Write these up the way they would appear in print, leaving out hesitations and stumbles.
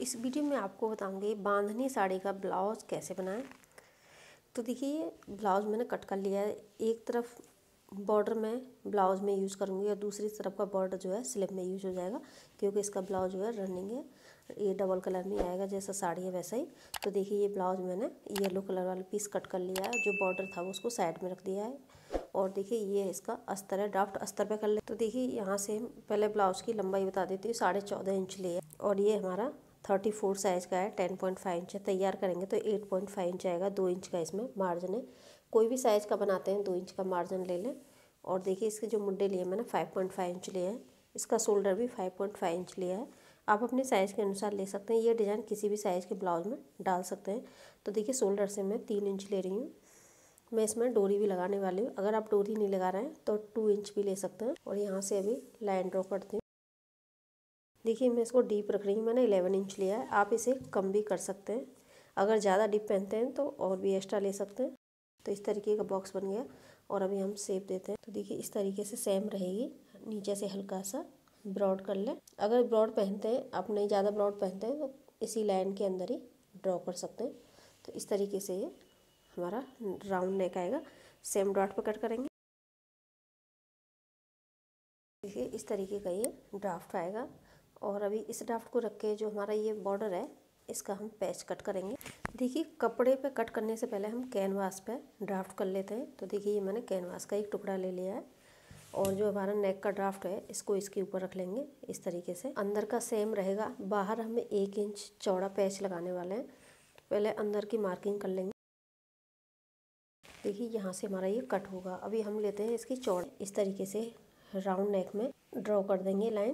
इस वीडियो में आपको बताऊंगी बांधनी साड़ी का ब्लाउज कैसे बनाएं। तो देखिए ब्लाउज मैंने कट कर लिया है। एक तरफ बॉर्डर में ब्लाउज में यूज़ करूंगी और दूसरी तरफ का बॉर्डर जो है स्लिप में यूज़ हो जाएगा, क्योंकि इसका ब्लाउज जो है रनिंग है। ये डबल कलर में आएगा, जैसा साड़ी है वैसा ही। तो देखिए ये ब्लाउज मैंने येलो कलर वाला पीस कट कर लिया है। जो बॉर्डर था उसको साइड में रख दिया है। और देखिए ये इसका अस्तर है, ड्राफ्ट अस्तर पे कर ले। तो देखिए यहाँ से पहले ब्लाउज की लंबाई बता देती हूँ। 14.5 इंच ली है और ये हमारा 34 साइज़ का है। 10.5 इंच है। तैयार करेंगे तो 8.5 इंच आएगा। 2 इंच का इसमें मार्जिन है। कोई भी साइज़ का बनाते हैं 2 इंच का मार्जिन ले लें। और देखिए इसके जो मुंडे लिए मैंने 5.5 इंच लिए हैं। इसका शोल्डर भी 5.5 इंच लिया है। आप अपने साइज़ के अनुसार ले सकते हैं। ये डिज़ाइन किसी भी साइज़ के ब्लाउज में डाल सकते हैं। तो देखिए शोल्डर से मैं 3 इंच ले रही हूँ। मैं इसमें डोरी भी लगाने वाली हूँ। अगर आप डोरी नहीं लगा रहे हैं तो 2 इंच भी ले सकते हैं। और यहाँ से अभी लाइन ड्रॉ करती हूँ। देखिए मैं इसको डीप रख रही हूँ। मैंने 11 इंच लिया है। आप इसे कम भी कर सकते हैं। अगर ज़्यादा डीप पहनते हैं तो और भी एक्स्ट्रा ले सकते हैं। तो इस तरीके का बॉक्स बन गया। और अभी हम शेप देते हैं। तो देखिए इस तरीके से सेम रहेगी। नीचे से हल्का सा ब्रॉड कर लें। अगर ब्रॉड पहनते हैं, आप नहीं ज़्यादा ब्रॉड पहनते हैं तो इसी लाइन के अंदर ही ड्रॉ कर सकते हैं। तो इस तरीके से ये हमारा राउंड नेक आएगा। सेम डॉट पर कट करेंगे। देखिए इस तरीके का ये ड्राफ्ट आएगा। और अभी इस ड्राफ्ट को रख के जो हमारा ये बॉर्डर है इसका हम पैच कट करेंगे। देखिए कपड़े पे कट करने से पहले हम कैनवास पे ड्राफ्ट कर लेते हैं। तो देखिए ये मैंने कैनवास का एक टुकड़ा ले लिया है। और जो हमारा नेक का ड्राफ्ट है इसको इसके ऊपर रख लेंगे इस तरीके से। अंदर का सेम रहेगा। बाहर हमें 1 इंच चौड़ा पैच लगाने वाले हैं। तो पहले अंदर की मार्किंग कर लेंगे। देखिए यहाँ से हमारा ये कट होगा। अभी हम लेते हैं इसकी चौड़ाई। इस तरीके से राउंड नेक में ड्रॉ कर देंगे लाइन।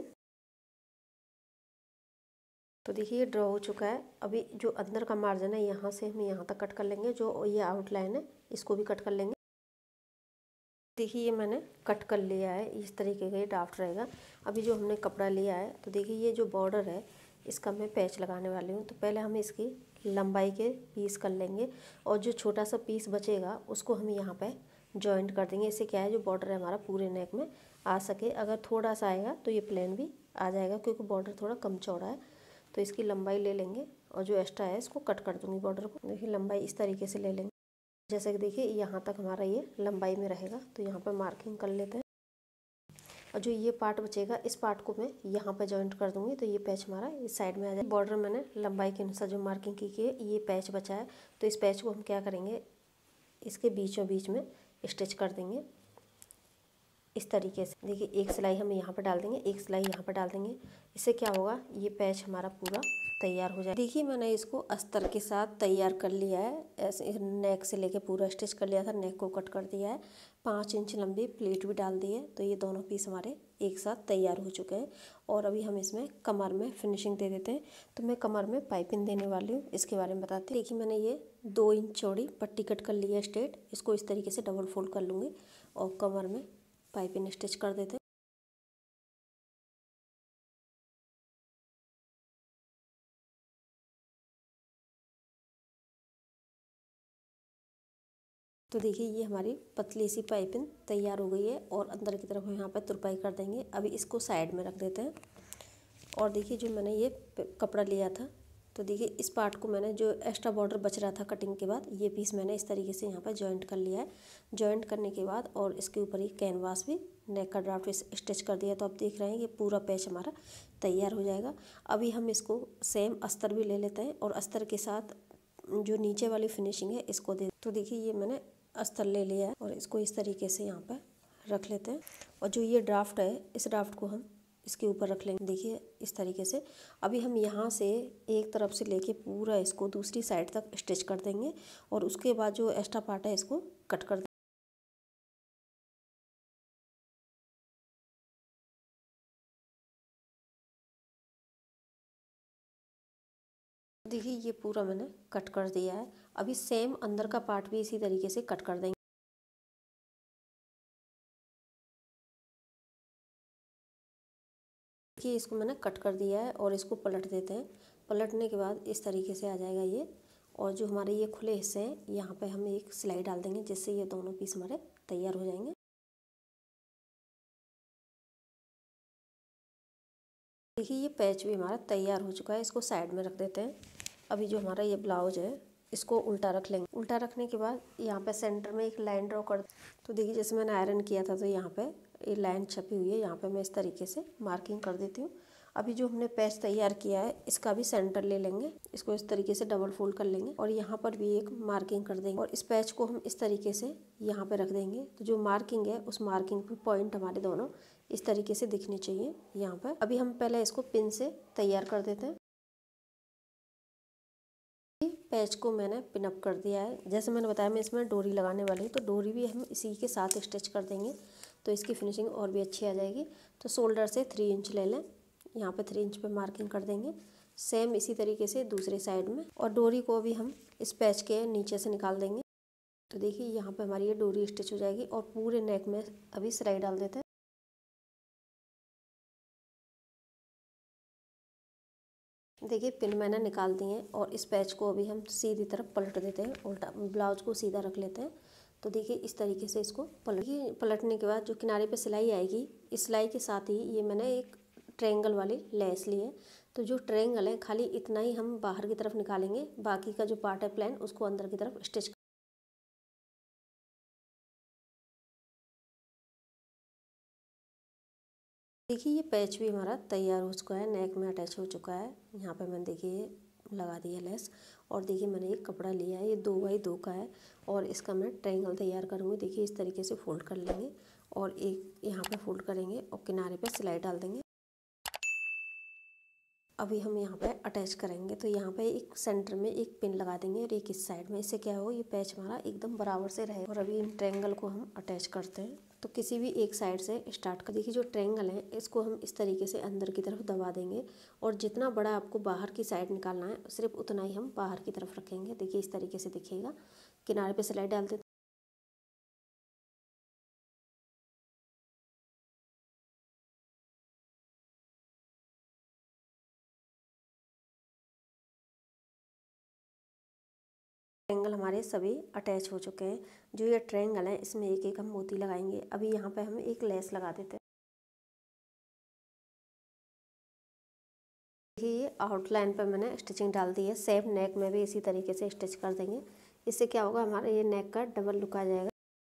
तो देखिए ये ड्रॉ हो चुका है। अभी जो अंदर का मार्जिन है यहाँ से हम यहाँ तक कट कर लेंगे। जो ये आउटलाइन है इसको भी कट कर लेंगे। देखिए ये मैंने कट कर लिया है। इस तरीके का ये ड्राफ्ट रहेगा। अभी जो हमने कपड़ा लिया है तो देखिए ये जो बॉर्डर है इसका मैं पैच लगाने वाली हूँ। तो पहले हम इसकी लंबाई के पीस कर लेंगे। और जो छोटा सा पीस बचेगा उसको हम यहाँ पे जॉइंट कर देंगे। इससे क्या है, जो बॉर्डर है हमारा पूरे नेक में आ सके। अगर थोड़ा सा आएगा तो ये प्लेन भी आ जाएगा, क्योंकि बॉर्डर थोड़ा कम चौड़ा है। तो इसकी लंबाई ले लेंगे और जो एक्स्ट्रा है इसको कट कर दूँगी बॉर्डर को। देखिए लंबाई इस तरीके से ले लेंगे। जैसे कि देखिए यहाँ तक हमारा ये लंबाई में रहेगा। तो यहाँ पर मार्किंग कर लेते हैं। और जो ये पार्ट बचेगा इस पार्ट को मैं यहाँ पे जॉइंट कर दूंगी। तो ये पैच हमारा इस साइड में आ जाएगा। बॉर्डर मैंने लंबाई के अनुसार जो मार्किंग की है, ये पैच बचा है। तो इस पैच को हम क्या करेंगे, इसके बीचों बीच में स्टिच कर देंगे इस तरीके से। देखिए एक सिलाई हम यहाँ पर डाल देंगे, एक सिलाई यहाँ पर डाल देंगे। इससे क्या होगा, ये पैच हमारा पूरा तैयार हो जाए। देखिए मैंने इसको अस्तर के साथ तैयार कर लिया है। ऐसे नेक से लेके पूरा स्टिच कर लिया था। नेक को कट कर दिया है। 5 इंच लंबी प्लेट भी डाल दी है। तो ये दोनों पीस हमारे एक साथ तैयार हो चुके हैं। और अभी हम इसमें कमर में फिनिशिंग दे देते हैं। तो मैं कमर में पाइपिंग देने वाली हूँ, इसके बारे में बताती हूँ। देखिए मैंने ये 2 इंच चौड़ी पट्टी कट कर ली है स्ट्रेट। इसको इस तरीके से डबल फोल्ड कर लूँगी और कमर में पाइपिंग स्टिच कर देते हैं। तो देखिए ये हमारी पतली सी पाइपिंग तैयार हो गई है। और अंदर की तरफ हम यहाँ पर तुरपाई कर देंगे। अभी इसको साइड में रख देते हैं। और देखिए जो मैंने ये कपड़ा लिया था, तो देखिए इस पार्ट को मैंने, जो एक्स्ट्रा बॉर्डर बच रहा था कटिंग के बाद, ये पीस मैंने इस तरीके से यहाँ पर जॉइंट कर लिया है। जॉइंट करने के बाद और इसके ऊपर ही कैनवास भी नेक का ड्राफ्ट स्टिच कर दिया। तो आप देख रहे हैं ये पूरा पैच हमारा तैयार हो जाएगा। अभी हम इसको सेम अस्तर भी ले लेते हैं और अस्तर के साथ जो नीचे वाली फिनिशिंग है इसको दे। तो देखिए ये मैंने अस्तर ले लिया है और इसको इस तरीके से यहाँ पर रख लेते हैं। और जो ये ड्राफ्ट है इस ड्राफ्ट को हम इसके ऊपर रख लेंगे। देखिए इस तरीके से। अभी हम यहाँ से एक तरफ से लेके पूरा इसको दूसरी साइड तक स्टिच कर देंगे। और उसके बाद जो एक्स्ट्रा पार्ट है इसको कट कर देंगे। देखिए ये पूरा मैंने कट कर दिया है। अभी सेम अंदर का पार्ट भी इसी तरीके से कट कर देंगे। देखिए इसको मैंने कट कर दिया है और इसको पलट देते हैं। पलटने के बाद इस तरीके से आ जाएगा ये। और जो हमारे ये खुले हिस्से हैं यहाँ पे हम एक सिलाई डाल देंगे, जिससे ये दोनों पीस हमारे तैयार हो जाएंगे। देखिए ये पैच भी हमारा तैयार हो चुका है, इसको साइड में रख देते हैं। अभी जो हमारा ये ब्लाउज है इसको उल्टा रख लेंगे। उल्टा रखने के बाद यहाँ पे सेंटर में एक लाइन ड्रॉ कर। तो देखिए जैसे मैंने आयरन किया था तो यहाँ पे ये लाइन छपी हुई है, यहाँ पे मैं इस तरीके से मार्किंग कर देती हूँ। अभी जो हमने पैच तैयार किया है इसका भी सेंटर ले लेंगे, इसको इस तरीके से डबल फोल्ड कर लेंगे और यहाँ पर भी एक मार्किंग कर देंगे और इस पैच को हम इस तरीके से यहाँ पे रख देंगे। तो जो मार्किंग है उस मार्किंग पे पॉइंट हमारे दोनों इस तरीके से दिखनी चाहिए यहाँ पर। अभी हम पहले इसको पिन से तैयार कर देते हैं। पैच को मैंने पिन अप कर दिया है। जैसे मैंने बताया मैं इसमें डोरी लगाने वाली हूँ, तो डोरी भी हम इसी के साथ स्टिच कर देंगे तो इसकी फिनिशिंग और भी अच्छी आ जाएगी। तो शोल्डर से 3 इंच ले लें, यहाँ पे 3 इंच पे मार्किंग कर देंगे। सेम इसी तरीके से दूसरे साइड में, और डोरी को भी हम इस पैच के नीचे से निकाल देंगे। तो देखिए यहाँ पे हमारी ये डोरी स्टिच हो जाएगी और पूरे नेक में अभी सिलाई डाल देते हैं। देखिए पिन मैंने निकाल दी है और इस पैच को अभी हम सीधी तरफ पलट देते हैं, उल्टा ब्लाउज को सीधा रख लेते हैं। तो देखिए इस तरीके से इसको पलटने के बाद जो किनारे पे सिलाई आएगी, इस सिलाई के साथ ही ये मैंने एक ट्रायंगल वाली लेस ली है। तो जो ट्रायंगल है खाली इतना ही हम बाहर की तरफ निकालेंगे, बाकी का जो पार्ट है प्लेन उसको अंदर की तरफ स्टिच। देखिए ये पैच भी हमारा तैयार हो चुका है, नेक में अटैच हो चुका है। यहाँ पे मैंने देखिए लगा दिया लेस, और देखिए मैंने एक कपड़ा लिया है, ये 2x2 का है और इसका मैं ट्रायंगल तैयार करूँगी। देखिए इस तरीके से फोल्ड कर लेंगे और एक यहाँ पे फोल्ड करेंगे और किनारे पे सिलाई डाल देंगे। अभी हम यहाँ पे अटैच करेंगे, तो यहाँ पे एक सेंटर में एक पिन लगा देंगे और एक इस साइड में। इससे क्या हो, ये पैच हमारा एकदम बराबर से रहेगा। और अभी इन ट्रायंगल को हम अटैच करते हैं। तो किसी भी एक साइड से स्टार्ट कर। देखिए जो ट्रायंगल है इसको हम इस तरीके से अंदर की तरफ दबा देंगे और जितना बड़ा आपको बाहर की साइड निकालना है सिर्फ उतना ही हम बाहर की तरफ रखेंगे। देखिए इस तरीके से दिखेगा। किनारे पे सिलाई डाल देते। ट्रायंगल हमारे सभी अटैच हो चुके हैं। जो ये ट्रायंगल है इसमें एक एक हम मोती लगाएंगे। अभी यहाँ पे हम एक लेस लगा देते हैं। ये आउटलाइन पर मैंने स्टिचिंग डाल दी है। सेम नेक में भी इसी तरीके से स्टिच कर देंगे। इससे क्या होगा, हमारा ये नेक का डबल लुक आ जाएगा।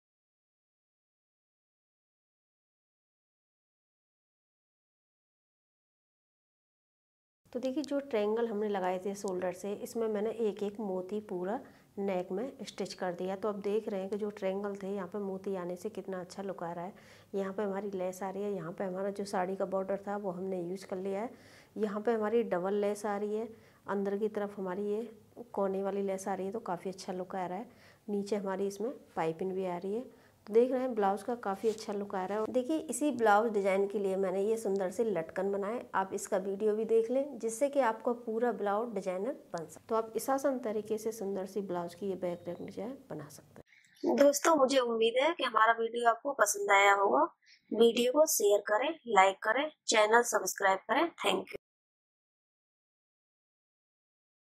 तो देखिए जो ट्रायंगल हमने लगाए थे शोल्डर से, इसमें मैंने एक एक मोती पूरा नेक में स्टिच कर दिया। तो अब देख रहे हैं कि जो ट्रायंगल थे यहाँ पे मोती आने से कितना अच्छा लुक आ रहा है। यहाँ पे हमारी लेस आ रही है, यहाँ पे हमारा जो साड़ी का बॉर्डर था वो हमने यूज़ कर लिया है। यहाँ पे हमारी डबल लेस आ रही है, अंदर की तरफ हमारी ये कोने वाली लेस आ रही है, तो काफ़ी अच्छा लुक आ रहा है। नीचे हमारी इसमें पाइपिंग भी आ रही है। तो देख रहे हैं ब्लाउज का काफ़ी अच्छा लुक आ रहा है। देखिए इसी ब्लाउज डिजाइन के लिए मैंने ये सुंदर से लटकन बनाए। आप इसका वीडियो भी देख लें जिससे कि आपका पूरा ब्लाउज डिजाइनर बन सके। तो आप इस आसान तरीके से सुंदर सी ब्लाउज की ये बैक नेक डिजाइन बना सकते हैं। दोस्तों मुझे उम्मीद है कि हमारा वीडियो आपको पसंद आया होगा। वीडियो को शेयर करें, लाइक करें, चैनल सब्सक्राइब करें। Thank you.